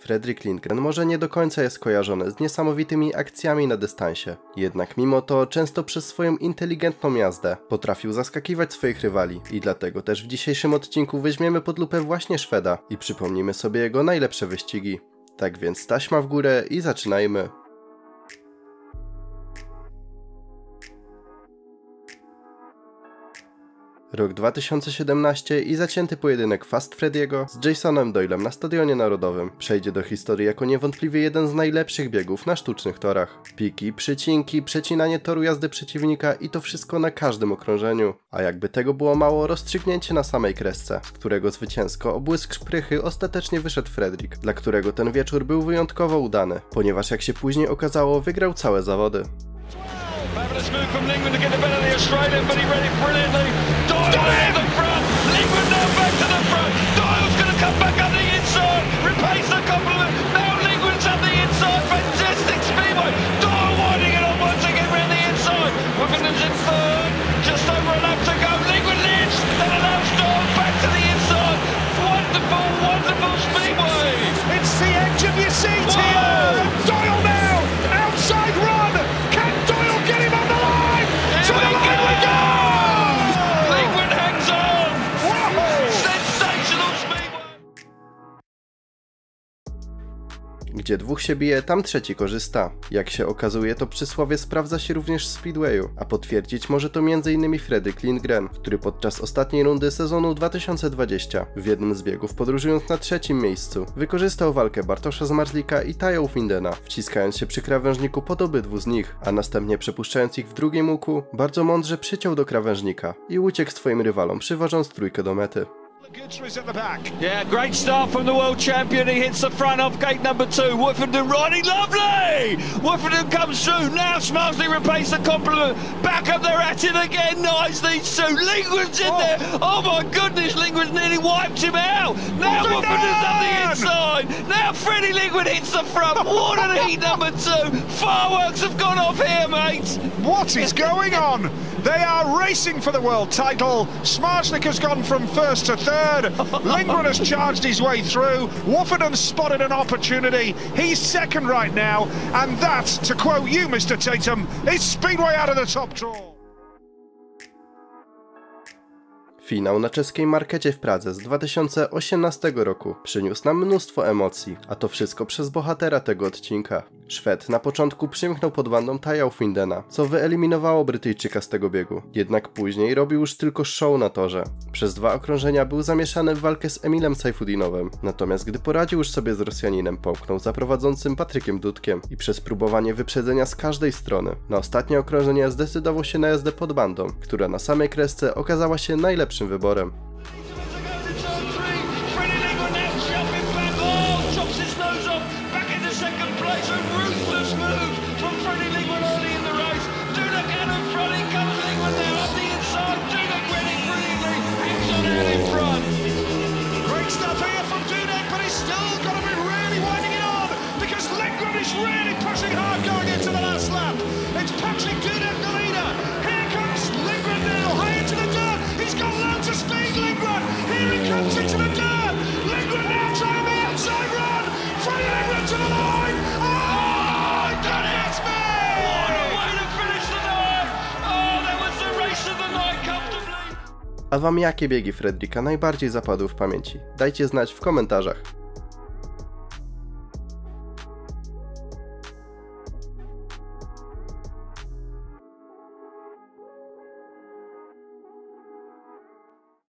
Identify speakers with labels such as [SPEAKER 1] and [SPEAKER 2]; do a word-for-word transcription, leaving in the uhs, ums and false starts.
[SPEAKER 1] Fredrik Lindgren może nie do końca jest kojarzony z niesamowitymi akcjami na dystansie, jednak mimo to często przez swoją inteligentną jazdę potrafił zaskakiwać swoich rywali i dlatego też w dzisiejszym odcinku weźmiemy pod lupę właśnie Szweda i przypomnimy sobie jego najlepsze wyścigi. Tak więc taśma w górę i zaczynajmy. Rok dwa tysiące siedemnasty i zacięty pojedynek Fast Freddy'ego z Jasonem Doylem na Stadionie Narodowym przejdzie do historii jako niewątpliwie jeden z najlepszych biegów na sztucznych torach. Piki, przycinki, przecinanie toru jazdy przeciwnika i to wszystko na każdym okrążeniu. A jakby tego było mało, rozstrzygnięcie na samej kresce, z którego zwycięsko o błysk szprychy ostatecznie wyszedł Fredrik, dla którego ten wieczór był wyjątkowo udany, ponieważ jak się później okazało, wygrał całe zawody.
[SPEAKER 2] Fabulous move from Lingman to get the better of the Australian, but he read it brilliantly. Doyle in the front. Lingman now back to the front. Doyle's going to come back on the inside. Repays the compliment. Now Lingman's on the inside. Fantastic speedway. Doyle winding it on once again round the inside. Wiffinden's in third. Just over a lap to go. Lingman leads. That allows Doyle back to the inside. Wonderful, wonderful speedway.
[SPEAKER 3] It's the edge of your seat here. Doyle now. Outside run. Can Doyle get him on the line?
[SPEAKER 2] Here
[SPEAKER 3] To the
[SPEAKER 2] we
[SPEAKER 3] line
[SPEAKER 2] go.
[SPEAKER 3] we go!
[SPEAKER 2] Lingman hangs on.
[SPEAKER 3] Whoa!
[SPEAKER 2] Sensational speedway.
[SPEAKER 1] Gdzie dwóch się bije, tam trzeci korzysta. Jak się okazuje, to przysłowie sprawdza się również w Speedwayu, a potwierdzić może to między innymi Fredrik Lindgren, który podczas ostatniej rundy sezonu dwa tysiące dwudziestego w jednym z biegów, podróżując na trzecim miejscu, wykorzystał walkę Bartosza Zmarzlika i Taja Findena, wciskając się przy krawężniku pod obydwu z nich, a następnie przepuszczając ich w drugim łuku, bardzo mądrze przyciął do krawężnika i uciekł swoim rywalom, przywożąc trójkę do mety.
[SPEAKER 3] Goodrich at the back.
[SPEAKER 2] Yeah, great start from the world champion. He hits the front of gate number two. Wiffinden riding lovely. Wiffinden comes through. Now Smarsley repays the compliment. Back up there at it again. Nice these two. Lingman's in
[SPEAKER 3] Oh.
[SPEAKER 2] there. Oh my goodness, Lingman's nearly wiped him out. Now
[SPEAKER 3] Wiffinden!
[SPEAKER 2] Wiffenden's on the inside. Now Freddie Lingman hits the front. What an heat number two. Fireworks have gone off here, mate.
[SPEAKER 3] What is going on? They are racing for the world title. Smarslik has gone from first to third. Lingman has charged his way through. Woffinden spotted an opportunity. He's second right now. And that, to quote you, Mister Tatum, is Speedway out of the top draw.
[SPEAKER 1] Finał na czeskiej markecie w Pradze z dwa tysiące osiemnastego roku przyniósł nam mnóstwo emocji, a to wszystko przez bohatera tego odcinka. Szwed na początku przymknął pod bandą Taja Findena, co wyeliminowało Brytyjczyka z tego biegu, jednak później robił już tylko show na torze. Przez dwa okrążenia był zamieszany w walkę z Emilem Sajfudinowem, natomiast gdy poradził już sobie z Rosjaninem, pomknął za prowadzącym Patrykiem Dudkiem i przez próbowanie wyprzedzenia z każdej strony na ostatnie okrążenie zdecydował się na jazdę pod bandą, która na samej kresce okazała się najlepszym wyborem.
[SPEAKER 3] Great stuff here from Dudek, but he's still got to be really winding it on because Lindgren is really pushing hard going into the last lap. It's Patrick Dudek, the leader. Here comes Lindgren now, high into the dirt. He's got loads of speed, Lindgren. Here he comes into the dirt. Lindgren now trying the outside run. Freddie Lindgren to the line. Oh, that hits me!
[SPEAKER 2] What a way to finish the night! Oh, that was the race of the night comfortably.
[SPEAKER 1] A wam jakie biegi Fredrika najbardziej zapadły w pamięci? Dajcie znać w komentarzach.